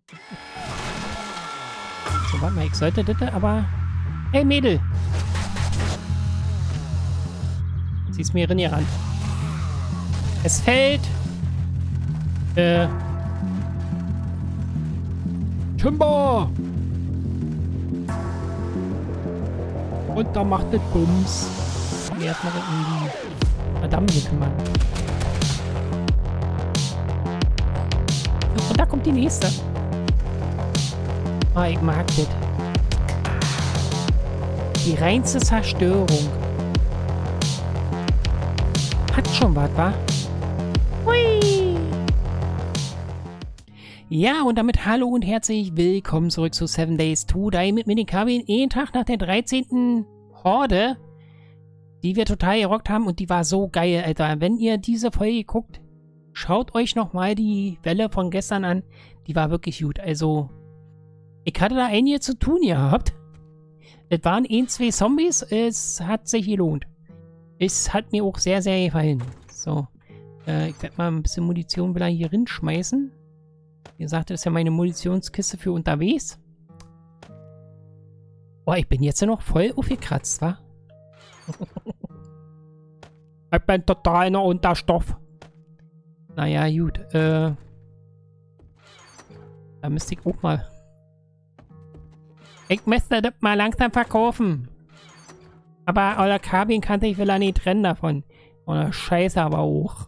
So, warte mal, ich sollte das aber... Hey, Mädel! Sie ist mir ran. Es fällt... Timber! Und da macht das Bums. Erstmal in die Madame hier kümmern. Und da kommt die nächste. Ah, ich mag das. Die reinste Zerstörung. Hat schon was, wa? Hui! Ja, und damit hallo und herzlich willkommen zurück zu 7 Days to Die mit mir, den Kabin, einen Tag nach der 13. Horde, die wir total gerockt haben und die war so geil, Alter. Wenn ihr diese Folge guckt, schaut euch nochmal die Welle von gestern an. Die war wirklich gut. Also, ich hatte da einiges zu tun gehabt. Es waren 2 Zombies, es hat sich gelohnt. Es hat mir auch sehr, sehr gefallen. So, ich werde mal ein bisschen Munition wieder hier rinschmeißen. Wie gesagt, das ist ja meine Munitionskiste für unterwegs. Boah, ich bin jetzt ja noch voll aufgekratzt, wa? Ich bin total noch unter Stoff. Naja, gut. Da müsste ich auch mal... Ich müsste das mal langsam verkaufen. Aber euer Kabin kannte ich will ja nicht trennen davon. Oder Scheiße aber auch.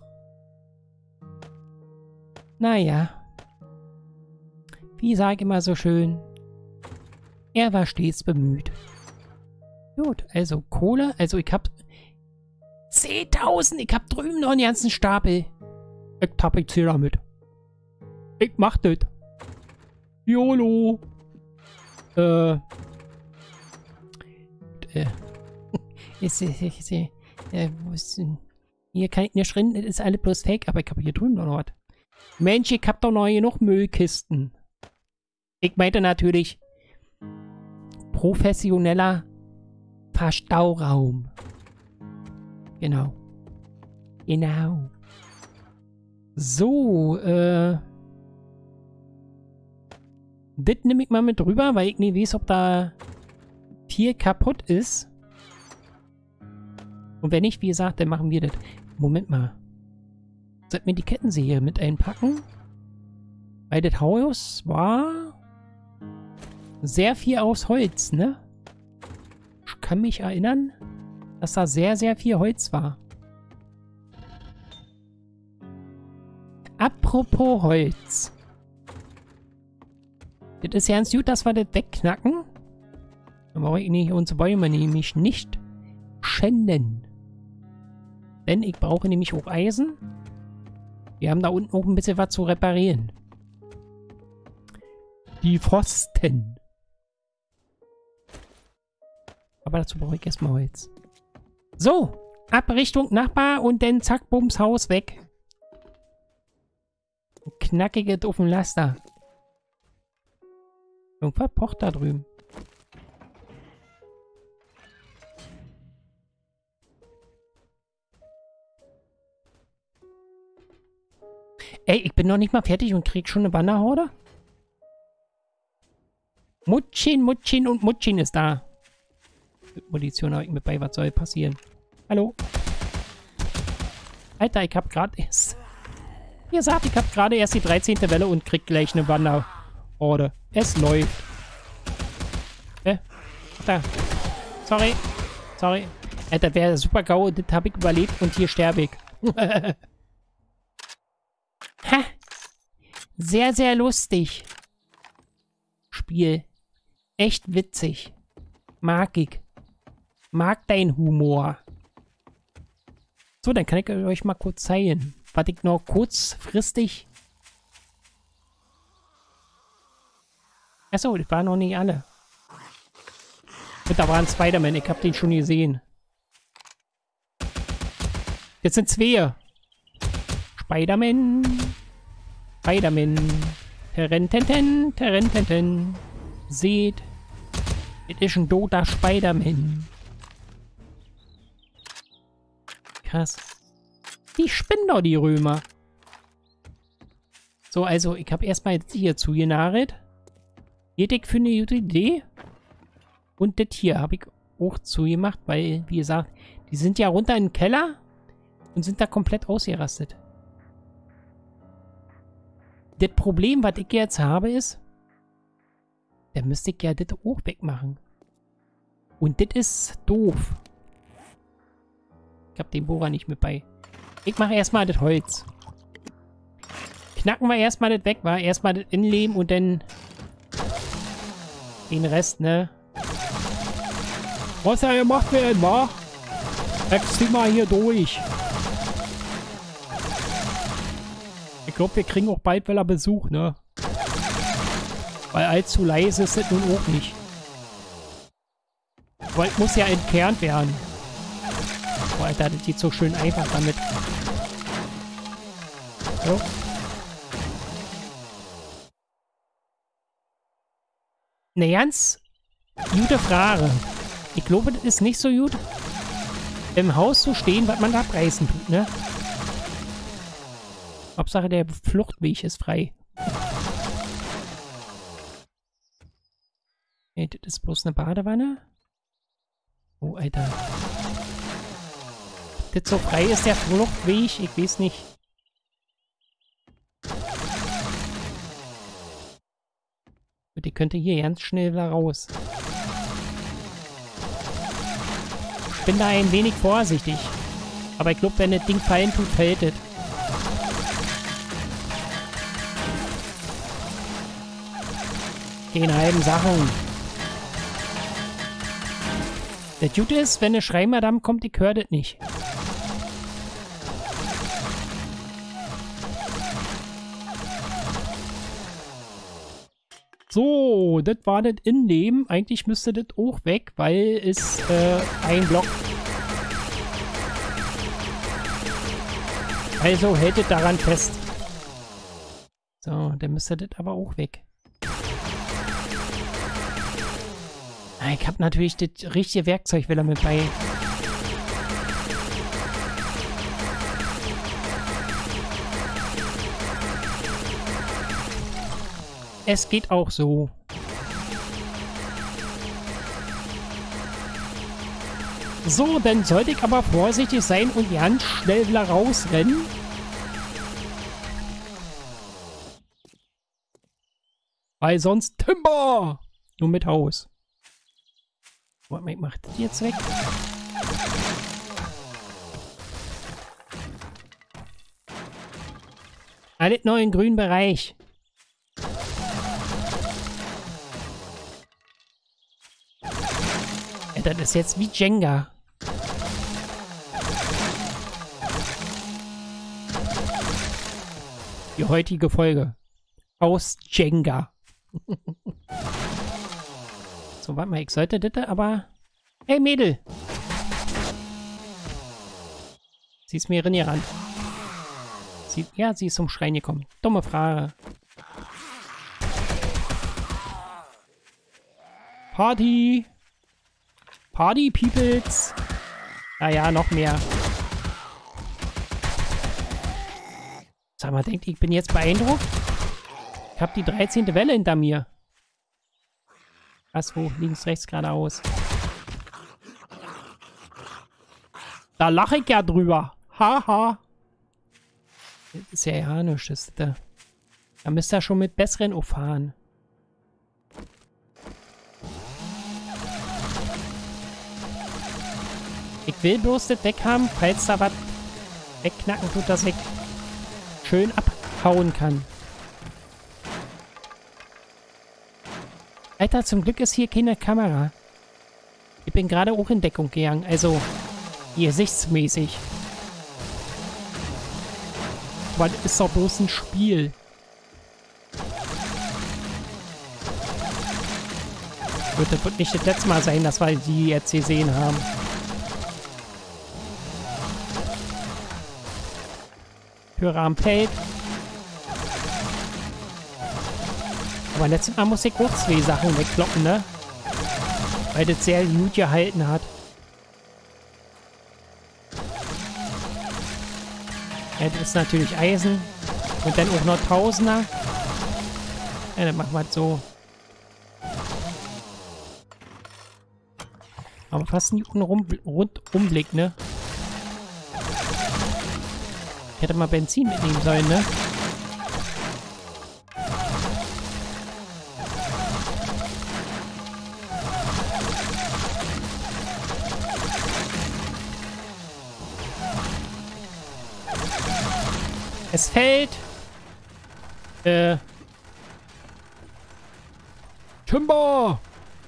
Naja. Wie sag ich immer so schön. Er war stets bemüht. Gut, also Kohle. Also ich hab 10.000. Ich hab drüben noch einen ganzen Stapel. Ich tapeziere damit. Ich mach das. YOLO. Wo ist denn? Hier kann ich nicht rein, das ist alles bloß Fake, aber ich habe hier drüben noch was. Mensch, ich hab doch noch genug Müllkisten. Ich meinte natürlich professioneller Verstauraum. Genau. Genau. So, das nehme ich mal mit rüber, weil ich nicht weiß, ob da viel kaputt ist. Und wenn nicht, wie gesagt, dann machen wir das. Moment mal. Sollten wir die Kettensäge mit einpacken? Weil das Haus war sehr viel aus Holz, ne? Ich kann mich erinnern, dass da sehr, sehr viel Holz war. Apropos Holz. Das ist ja ganz gut, dass wir das wegknacken. Dann brauche ich nicht unsere Bäume nämlich nicht schänden. Denn ich brauche nämlich auch Eisen. Wir haben da unten auch ein bisschen was zu reparieren. Die Pfosten. Aber dazu brauche ich erstmal Holz. So, ab Richtung Nachbar und dann zack, bums, Haus weg. Knackiges auf dem Laster. Irgendwas pocht da drüben. Ey, ich bin noch nicht mal fertig und krieg schon eine Wanderhorde? Mutschin, Mutschin und Mutschin ist da. Munition habe ich mit bei, was soll passieren? Hallo? Alter, ich hab gerade erst... Wie gesagt, ich hab gerade erst die 13. Welle und krieg gleich eine Wanderhorde. Es läuft. Da. Sorry. Sorry. Alter, wäre super GAU, das habe ich überlebt und hier sterbe ich. Ha! Sehr, sehr lustig. Spiel. Echt witzig. Mag ich. Mag dein Humor. So, dann kann ich euch mal kurz zeigen, was ich noch kurzfristig... Achso, das waren noch nicht alle. Und da war ein Spider-Man, ich hab den schon gesehen. Jetzt sind 2. Spider-Man. Spider-Man. Terententen, terententen. Seht. Es ist ein toter Spider-Man. Krass. Die spinnen doch, die Römer. So, also, ich habe erstmal jetzt hier zugenagelt. Hier Deck für eine gute Idee. Und das hier habe ich auch zugemacht, weil, wie gesagt, die sind ja runter in den Keller und sind da komplett ausgerastet. Das Problem, was ich jetzt habe, ist, da müsste ich ja das auch wegmachen. Und das ist doof. Ich habe den Bohrer nicht mit bei. Ich mache erstmal das Holz. Knacken wir erstmal das weg, war erstmal das Innenleben und dann den Rest, ne? Was ja gemacht werden, wa? Jetzt zieh mal hier durch. Ich glaube, wir kriegen auch bald wieder Besuch, ne? Weil allzu leise ist es nun auch nicht. Weil muss ja entkernt werden. Boah, Alter, das geht so schön einfach damit. So. Eine ganz gute Frage. Ich glaube, das ist nicht so gut, im Haus zu stehen, was man da abreißen tut, ne? Hauptsache, der Fluchtweg ist frei. Nee, das ist bloß eine Badewanne. Oh, Alter. Das so frei ist, der Fluchtweg? Ich weiß nicht. Die könnte hier ganz schnell wieder raus. Ich bin da ein wenig vorsichtig. Aber ich glaube, wenn das Ding fallen tut, fällt es. Den halben Sachen. Der Gute ist, wenn eine Schreimadame kommt, ich höre das nicht. So, das war das Innenleben. Eigentlich müsste das auch weg, weil es ein Block. Also hält es daran fest. So, dann müsste das aber auch weg. Ich habe natürlich das richtige Werkzeug wieder mit bei. Es geht auch so. So, dann sollte ich aber vorsichtig sein und ganz schnell wieder rausrennen. Weil sonst Timber! Nur mit Haus. Warte mal, ich mach das jetzt weg. Alles neu im grünen Bereich. Ja, das ist jetzt wie Jenga. Die heutige Folge. Aus Jenga. So, warte mal, ich sollte das aber... Hey, Mädel! Sie ist mir ran. Ja, sie ist zum Schreien gekommen. Dumme Frage. Party! Party, Peoples! Naja, noch mehr. Sag mal, denkt, ich bin jetzt beeindruckt? Ich habe die 13. Welle hinter mir. Was, wo? Links, rechts, geradeaus. Da lache ich ja drüber. Haha. Das ist ja nichts, das da. Da müsst ihr schon mit besseren auffahren. Ich will bloß das weghaben, falls da was wegknacken tut, dass ich schön abhauen kann. Alter, zum Glück ist hier keine Kamera. Ich bin gerade auch in Deckung gegangen, also gesichtsmäßig. Aber das ist doch bloß ein Spiel. Das wird nicht das letzte Mal sein, dass wir die jetzt gesehen haben. Hörer am Feld. Aber letztes Mal muss ich auch 2 Sachen wegkloppen, ne? Weil das sehr gut gehalten hat. Ja, das ist natürlich Eisen. Und dann auch noch Tausender. Ja, dann machen wir es so. Aber fast einen guten Rundumblick, ne? Ich hätte mal Benzin mitnehmen sollen, ne? Es fällt. Timber!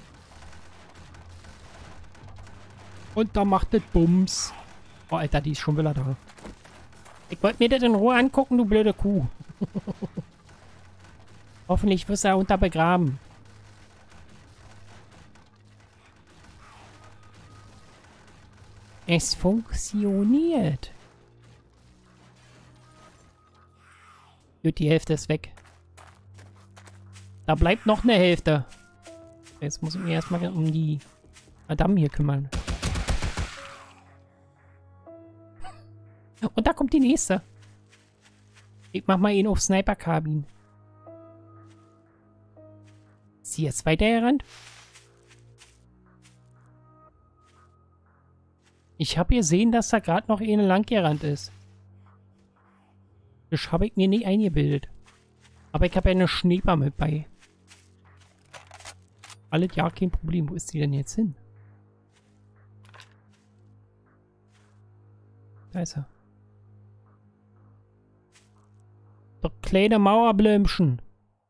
Und da macht das Bums. Oh, Alter, die ist schon wieder da. Ich wollte mir das in Ruhe angucken, du blöde Kuh. Hoffentlich wirst du da unter begraben. Es funktioniert. Gut, die Hälfte ist weg. Da bleibt noch eine Hälfte. Jetzt muss ich mich erstmal um die Madame hier kümmern. Und da kommt die nächste. Ich mach mal ihn auf Sniper-Kabin. Ist sie jetzt weitergerannt? Ich habe gesehen, dass da gerade noch eine lang gerannt ist. Das habe ich mir nicht eingebildet. Aber ich habe ja eine Schneebar mit bei. Alles ja, kein Problem. Wo ist die denn jetzt hin? Da ist er. Doch kleine Mauerblümchen.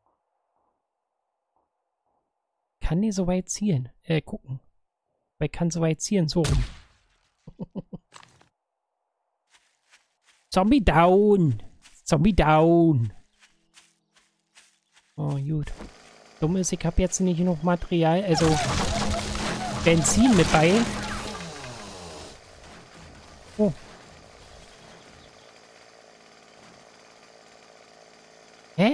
Kann die so weit zielen? Gucken. Weil kann so weit zielen, so rum. Zombie down. Zombie down. Oh, gut. Dumm ist, ich habe jetzt nicht genug Material, also Benzin mit bei. Oh. Hä?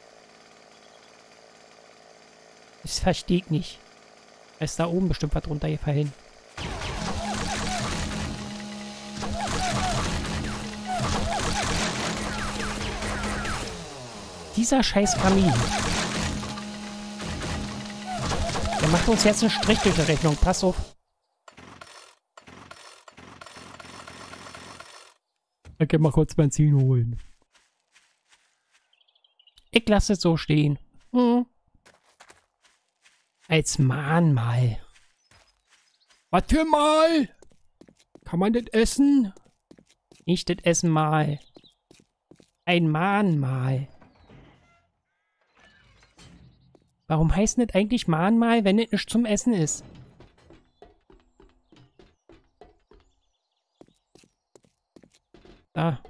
Das verstehe ich nicht. Da ist da oben bestimmt was runtergefallen. Dieser scheiß Kamin. Der macht uns jetzt einen Strich durch die Rechnung. Pass auf. Ich kann mal kurz Benzin holen. Ich lasse es so stehen. Als Mahnmal. Was für Mal? Kann man das essen? Nicht das Essen mal. Ein Mahnmal. Warum heißt das eigentlich Mahnmal, wenn es nicht zum Essen ist? Da.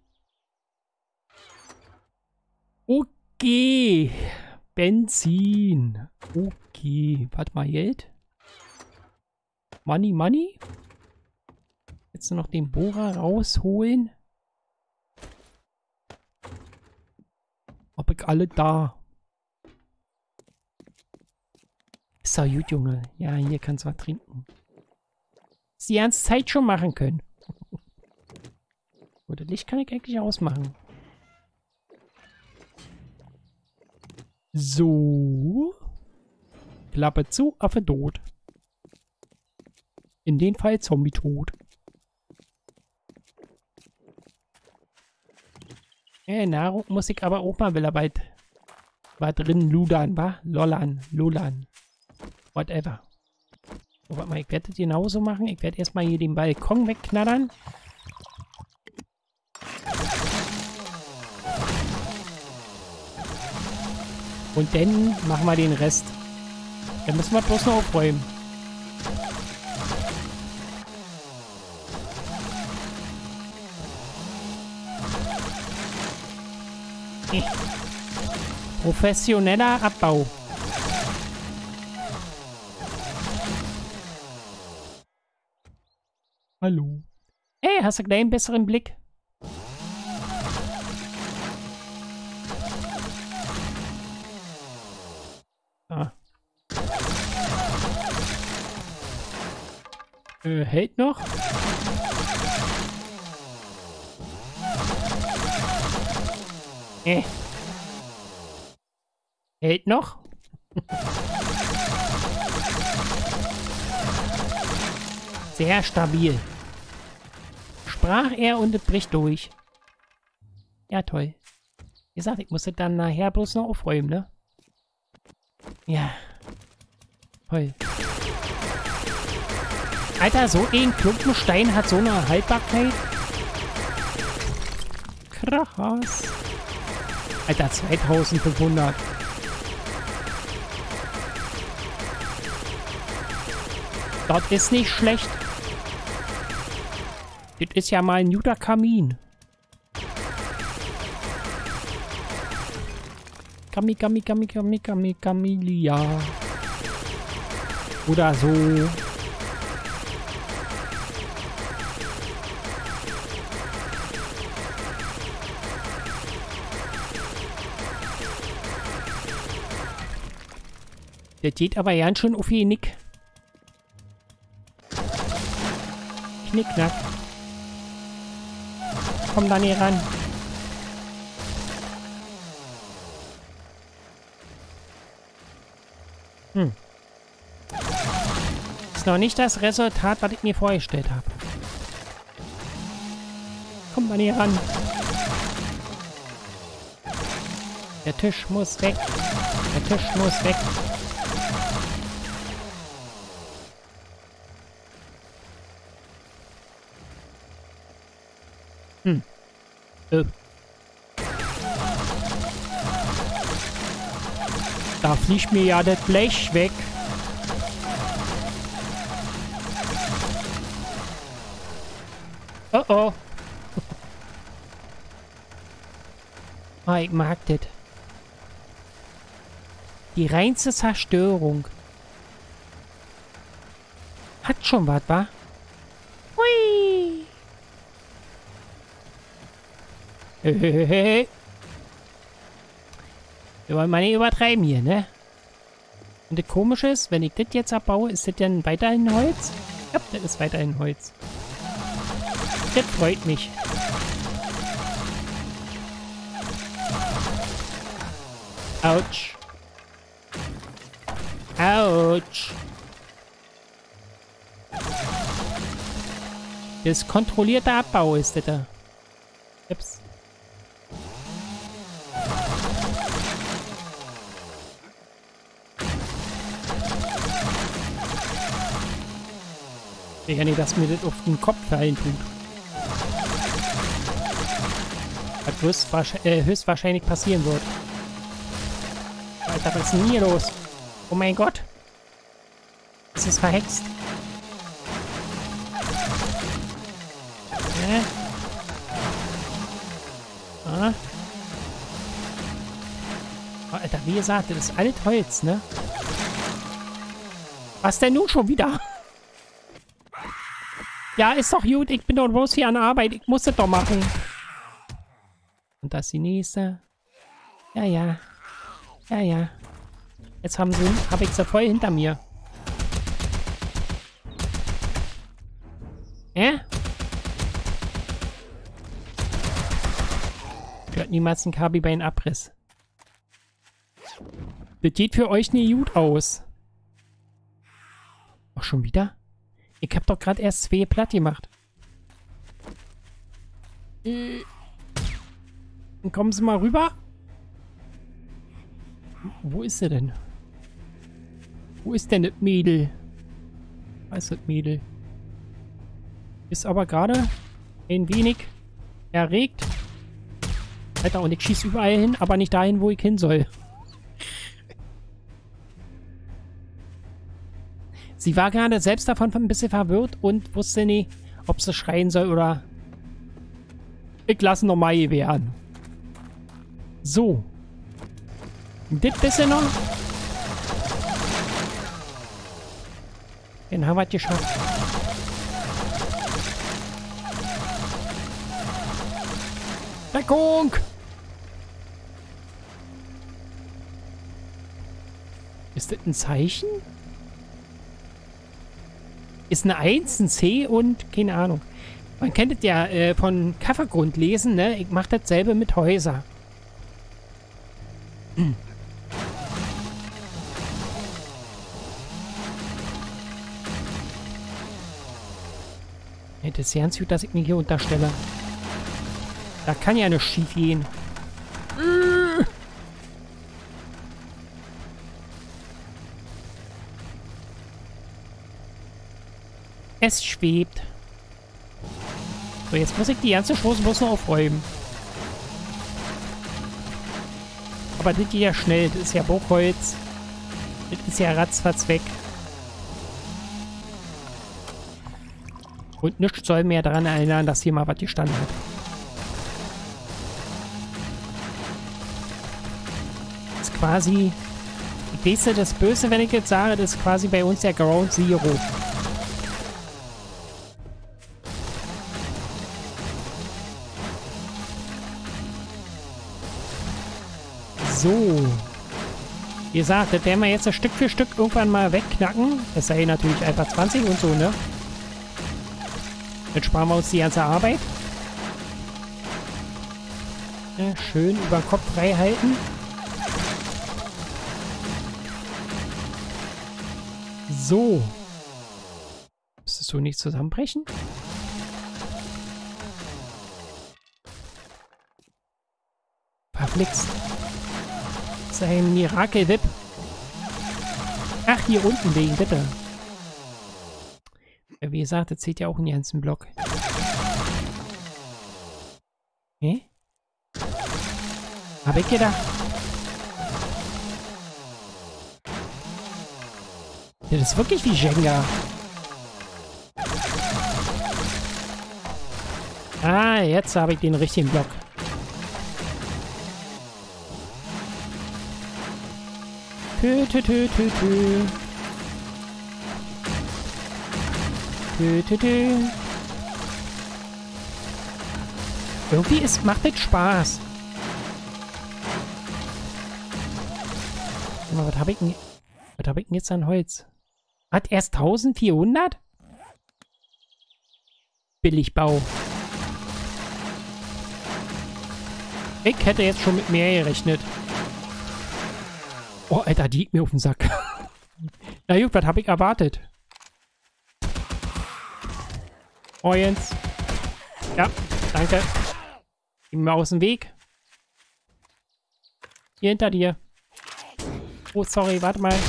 Okay. Benzin. Okay. Warte mal, Geld. Money, Money. Jetzt noch den Bohrer rausholen. Hab ich alle da. Ist doch gut, Junge. Ja, hier kannst du was trinken. Das die ganze Zeit schon machen können. Oder Licht kann ich eigentlich ausmachen. So. Klappe zu, Affe tot. In dem Fall Zombie tot. Nahrung muss ich aber auch mal wieder bald war drin ludern, wa? Lollern, lullern. Whatever. So, warte mal, ich werde das genauso machen. Ich werde erstmal hier den Balkon wegknattern. Und dann machen wir den Rest. Dann müssen wir bloß noch aufräumen. Professioneller Abbau. Hallo. Hey, hast du gleich einen besseren Blick? Ah. Hält noch? Hält noch? Sehr stabil. Sprach er und es bricht durch. Ja, toll. Wie gesagt, ich muss das dann nachher bloß noch aufräumen, ne? Ja. Toll. Alter, so ein Klumpenstein hat so eine Haltbarkeit. Krass. Alter, 2500. Das ist nicht schlecht. Das ist ja mal ein guter Kamin. Kamilia. Oder so. Der geht aber ganz schön auf die Nick. Knickknack. Komm da nicht ran. Ist noch nicht das Resultat, was ich mir vorgestellt habe. Komm da nicht ran. Der Tisch muss weg. Der Tisch muss weg. Da fliegt mir ja das Blech weg. Oh oh. Ah, ich mag das. Die reinste Zerstörung. Hat schon was, wa? Hui. Wir wollen mal nicht übertreiben hier, ne? Und das Komische ist, wenn ich das jetzt abbaue, ist das dann weiterhin Holz? Ja, das ist weiterhin Holz. Das freut mich. Autsch. Autsch. Das kontrollierte Abbau ist das da. Ups. Ja, nicht, dass mir das auf den Kopf fallen tut. Was höchstwahrscheinlich passieren wird. Alter, was ist denn hier los? Oh mein Gott. Es ist verhext. Ah. Oh, Alter, wie gesagt, das ist alles Holz, ne? Was denn nun schon wieder? Ja, ist doch gut. Ich bin doch bloß hier an der Arbeit. Ich muss das doch machen. Und das ist die nächste. Ja, ja. Ja, ja. Jetzt habe ich sie voll hinter mir. Hört niemals ein Kabi bei einem Abriss. Das geht für euch nie gut aus. Ach, schon wieder? Ich hab doch gerade erst 2 platt gemacht. Dann kommen Sie mal rüber. Wo ist sie denn? Wo ist denn das Mädel? Da ist das Mädel. Ist aber gerade ein wenig erregt. Alter, und ich schieße überall hin, aber nicht dahin, wo ich hin soll. Sie war gerade selbst davon ein bisschen verwirrt und wusste nicht, ob sie schreien soll oder... Ich lasse nochmal hier werden. So. Das bisschen noch. Den haben wir geschafft. Deckung! Ist das ein Zeichen? Ist eine 1, ein C und keine Ahnung. Man kennt es ja von Covergrund lesen, ne? Ich mache dasselbe mit Häuser. Das ist ja ganz gut, dass ich mich hier unterstelle. Da kann ja nichts schief gehen. Es schwebt. So, jetzt muss ich die ganze Schoße bloß noch aufräumen. Aber das geht ja schnell. Das ist ja Bruchholz. Das ist ja ratzfatz weg. Und nichts soll mehr daran erinnern, dass hier mal was gestanden hat. Das ist quasi... Ich weiß, das Böse, wenn ich jetzt sage, das ist quasi bei uns der Ground Zero. So. Wie gesagt, das werden wir jetzt Stück für Stück irgendwann mal wegknacken. Es sei natürlich einfach 20 und so, ne? Jetzt sparen wir uns die ganze Arbeit. Ja, schön über den Kopf frei halten. So. Müsstest so nicht zusammenbrechen? Verflixt. Das ist ein Mirakel-Whip. Ach, hier unten wegen, bitte. Wie gesagt, das zählt ja auch in den ganzen Block. Hä? Hab ich gedacht. Ja, das ist wirklich wie Jenga. Ah, jetzt habe ich den richtigen Block. Tü, tü, tü, tü, tü. Tü, tü, tü. Irgendwie macht das Spaß. Aber was habe ich denn jetzt an Holz? Hat erst 1400? Billigbau. Ich hätte jetzt schon mit mehr gerechnet. Oh, Alter, die liegt mir auf den Sack. Na gut, was habe ich erwartet? Oh, Jens. Ja, danke. Geh mir aus dem Weg. Hier hinter dir. Oh, sorry, warte mal.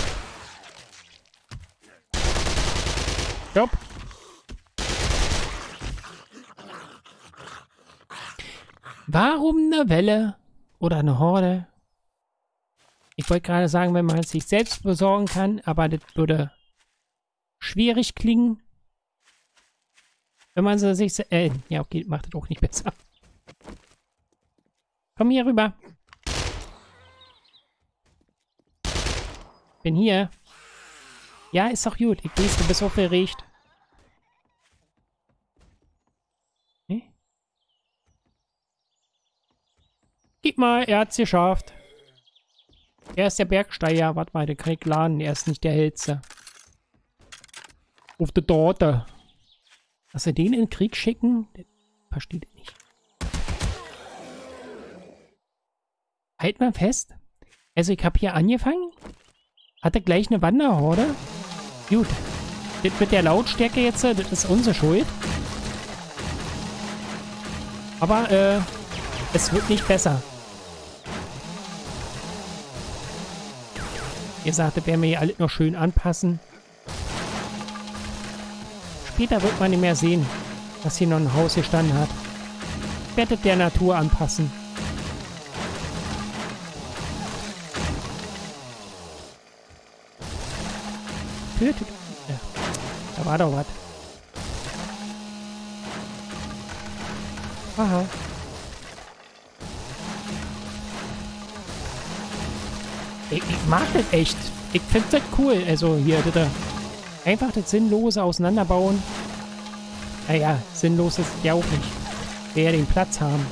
Stopp. Warum eine Welle oder eine Horde? Ich wollte gerade sagen, wenn man es sich selbst besorgen kann, aber das würde schwierig klingen. Wenn man sie sich... ja, okay, macht das auch nicht besser. Komm hier rüber. Bin hier. Ja, ist doch gut. Ich weiß, du bist aufgeregt. Hm? Gib mal, er hat's geschafft. Er ist der Bergsteiger. Warte mal, den kann ich laden. Er ist nicht der Hellste. Auf der Torte. Dass wir den in den Krieg schicken? Das versteht er nicht. Halt mal fest. Also ich habe hier angefangen. Hatte gleich eine Wanderhorde. Gut. Das mit der Lautstärke jetzt, das ist unsere Schuld. Aber, es wird nicht besser. Ihr sagtet, werden wir hier alles noch schön anpassen. Später wird man nicht mehr sehen, dass hier noch ein Haus gestanden hat. Ich werde der Natur anpassen. Ja, da war doch was. Aha. Ich mag das echt. Ich finde das cool. Also hier, bitte. Einfach das Sinnlose auseinanderbauen. Naja, sinnlos ist ja auch nicht. Wer den Platz haben.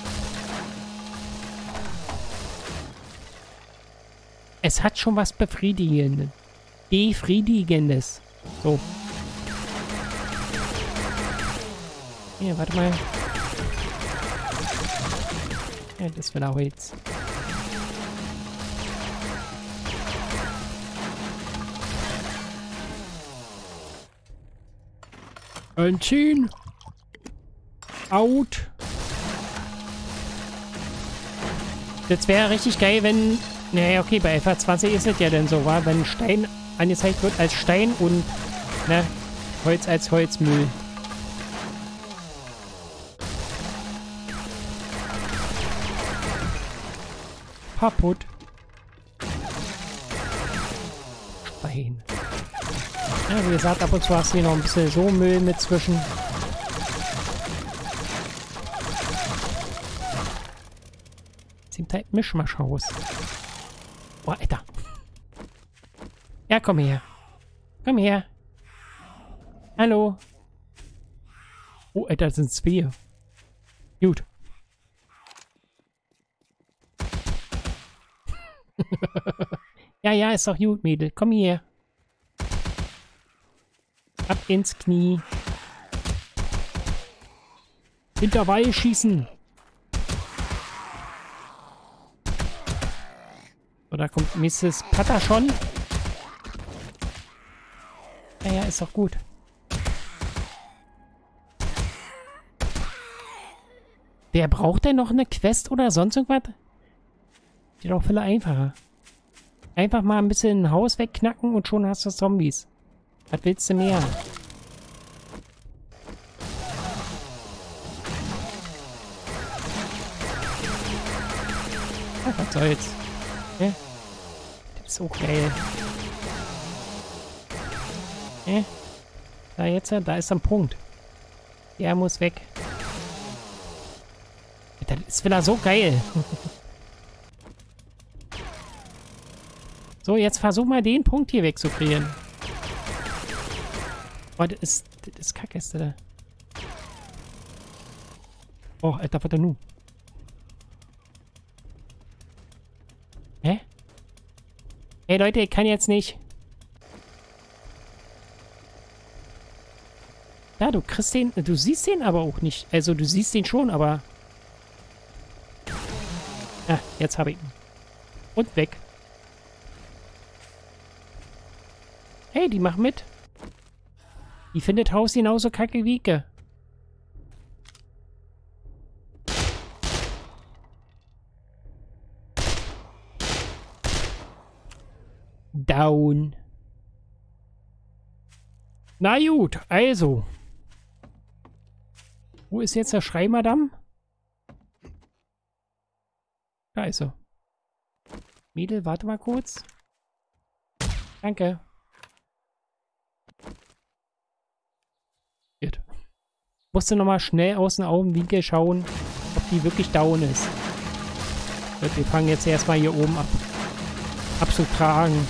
Es hat schon was Befriedigendes. Befriedigendes. So. Hier, warte mal. Ja, das wird auch jetzt. Anziehen. Out. Das wäre richtig geil, wenn... Naja, okay, bei FA20 ist es ja dann so, wa? Wenn Stein angezeigt wird als Stein und ne, Holz als Holzmüll. Kaputt. Stein. Ja, wie gesagt, ab und zu hast du hier noch ein bisschen so Müll mit zwischen. Sieht halt Mischmaschhaus. Boah, Alter. Ja, komm her. Komm her. Hallo. Oh, Alter, das sind zwei. Gut. Ja, ja, ist doch gut, Mädel. Komm her. Ab ins Knie. Hinterweil schießen. So, da kommt Mrs. Patter schon. Ja, ja, ist doch gut. Wer braucht denn noch eine Quest oder sonst irgendwas? Geht doch viel einfacher. Einfach mal ein bisschen ein Haus wegknacken und schon hast du Zombies. Was willst du mehr? Ach, was soll's. Ja? Das ist auch geil. Ja? Da jetzt, da ist ein Punkt. Der muss weg. Das ist wieder so geil. So, jetzt versuch mal den Punkt hier wegzukriegen. Oh, das ist Kacke, ist der da. Oh, Alter, was denn nun? Hä? Hey Leute, ich kann jetzt nicht. Ja, du kriegst den, du siehst den aber auch nicht. Also, du siehst den schon, aber... Ah, jetzt habe ich ihn. Und weg. Hey, die macht mit. Die findet Haus genauso kacke wie ich. Down. Na gut, also. Wo ist jetzt der Schreimadam? Da ist er. Mädel, warte mal kurz. Danke. Gut. Musste nochmal schnell aus dem Augenwinkel schauen, ob die wirklich down ist. Gut, wir fangen jetzt erstmal hier oben ab. Abzutragen.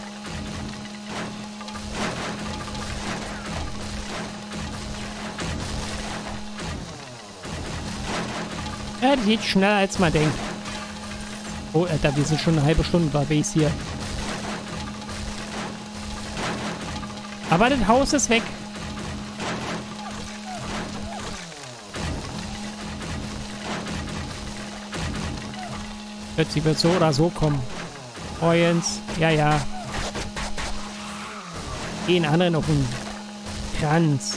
Ja, das geht schneller als man denkt. Oh, Alter, wir sind schon eine halbe Stunde unterwegs hier. Aber das Haus ist weg. Sie wird so oder so kommen. Oh, Jens. Ja, ja. Den anderen auf den Kranz.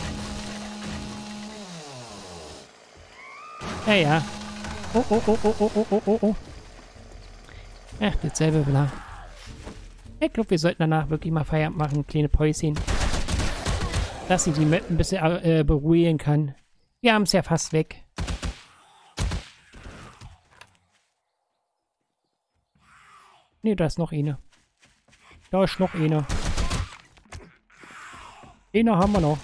Ja, ja. Oh, oh, oh, oh, oh, oh, oh, oh. Ach, dasselbe bla. Ich glaube, wir sollten danach wirklich mal Feierabend machen. Kleine Päuschen. Dass sie die Map ein bisschen beruhigen kann. Wir haben es ja fast weg. Ne, da ist noch eine. Da ist noch eine. Eine haben wir noch.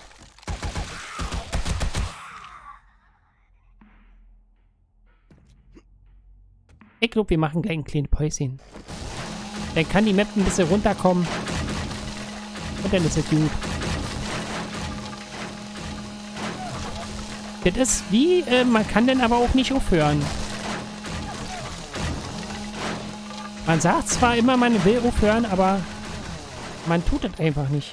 Ich glaube, wir machen gleich ein kleines Päuschen. Dann kann die Map ein bisschen runterkommen. Und dann ist es gut. Das ist wie, man kann dann aber auch nicht aufhören. Man sagt zwar immer, man will aufhören, aber man tut es einfach nicht.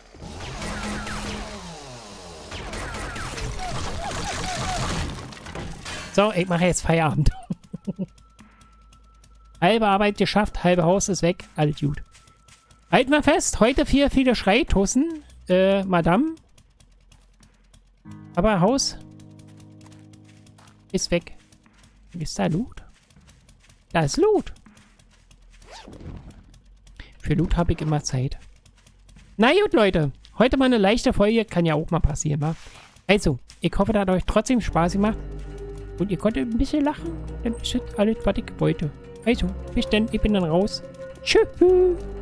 So, ich mache jetzt Feierabend. Halbe Arbeit geschafft, halbe Haus ist weg, alles gut. Halten wir fest, heute viele Schreitussen, Madame. Aber Haus ist weg. Ist da Loot? Da ist Loot. Für Loot habe ich immer Zeit. Na gut, Leute. Heute mal eine leichte Folge. Kann ja auch mal passieren, wa? Also, ich hoffe, das hat euch trotzdem Spaß gemacht. Und ihr konntet ein bisschen lachen. Dann ist das alles, was ich wollte. Also, bis dann. Ich bin dann raus. Tschüss.